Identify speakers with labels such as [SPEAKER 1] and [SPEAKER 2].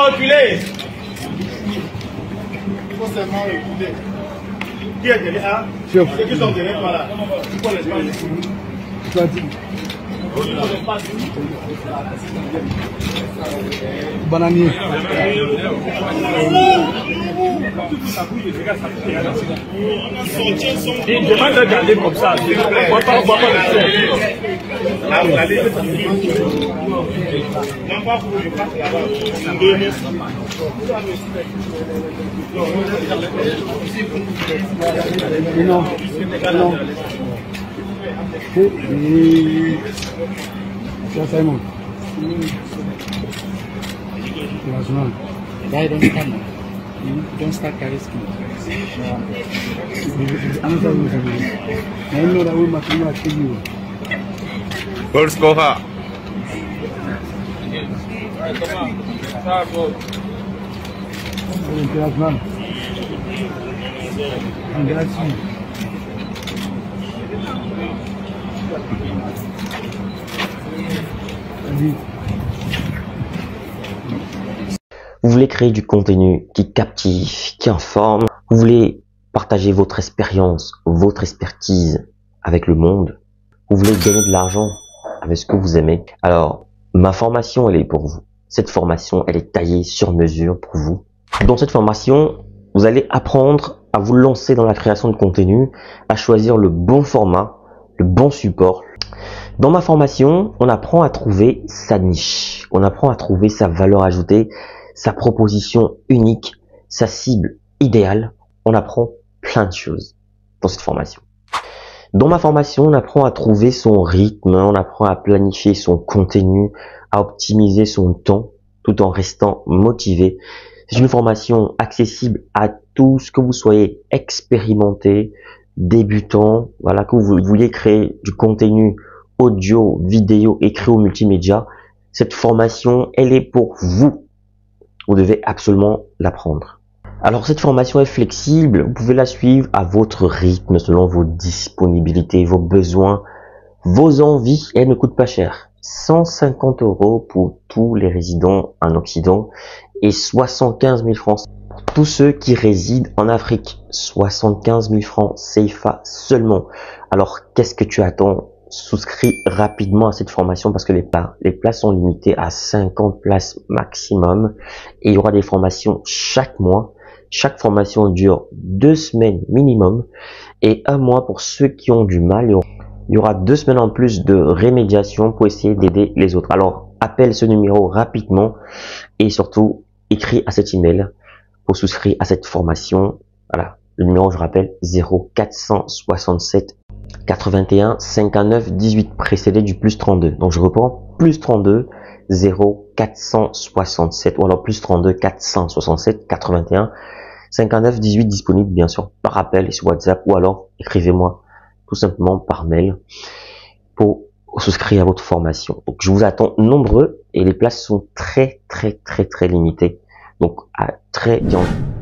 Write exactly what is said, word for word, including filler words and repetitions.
[SPEAKER 1] reculer. Il faut seulement écouter. Qui est derrière? Ceux qui sont derrière, voilà. Tu peux l'espace.
[SPEAKER 2] Bananier.
[SPEAKER 3] Il demande de garder comme ça. On va pas, on va pas le faire.
[SPEAKER 1] Non, pas pour je passe là-bas.
[SPEAKER 2] Non, non. Ya Simon.
[SPEAKER 4] Guy, don't stand. Don't start carrying skin.
[SPEAKER 5] Gol Skoha.
[SPEAKER 6] Vous voulez créer du contenu qui captive, qui informe. Vous voulez partager votre expérience, votre expertise avec le monde. Vous voulez gagner de l'argent avec ce que vous aimez. Alors, ma formation, elle est pour vous. Cette formation, elle est taillée sur mesure pour vous. Dans cette formation, vous allez apprendre à vous lancer dans la création de contenu, à choisir le bon format, le bon support. Dans ma formation, on apprend à trouver sa niche. On apprend à trouver sa valeur ajoutée, sa proposition unique, sa cible idéale. On apprend plein de choses dans cette formation. Dans ma formation, on apprend à trouver son rythme, on apprend à planifier son contenu, à optimiser son temps tout en restant motivé. C'est une formation accessible à tous, que vous soyez expérimenté, débutant, voilà, que vous vouliez créer du contenu audio, vidéo, écrit ou multimédia. Cette formation, elle est pour vous. Vous devez absolument l'apprendre. Alors cette formation est flexible, vous pouvez la suivre à votre rythme, selon vos disponibilités, vos besoins, vos envies. Elle ne coûte pas cher. cent cinquante euros pour tous les résidents en Occident et soixante-quinze mille francs pour tous ceux qui résident en Afrique. soixante-quinze mille francs C F A seulement. Alors qu'est-ce que tu attends? Souscris rapidement à cette formation parce que les, les places sont limitées à cinquante places maximum et il y aura des formations chaque mois. Chaque formation dure deux semaines minimum et un mois pour ceux qui ont du mal. Il y aura deux semaines en plus de rémédiation pour essayer d'aider les autres. Alors appelle ce numéro rapidement et surtout écris à cet email pour souscrire à cette formation. Voilà, le numéro, je rappelle, zéro quatre cent soixante-sept quatre-vingt-un cinquante-neuf dix-huit précédé du plus trente-deux. Donc je reprends, plus trente-deux zéro quatre cent soixante-sept ou alors plus trente-deux quatre cent soixante-sept quatre-vingt-un cinquante-neuf dix-huit disponible bien sûr par appel et sur WhatsApp ou alors écrivez-moi tout simplement par mail pour souscrire à votre formation. Donc je vous attends nombreux et les places sont très très très très limitées. Donc à très bientôt.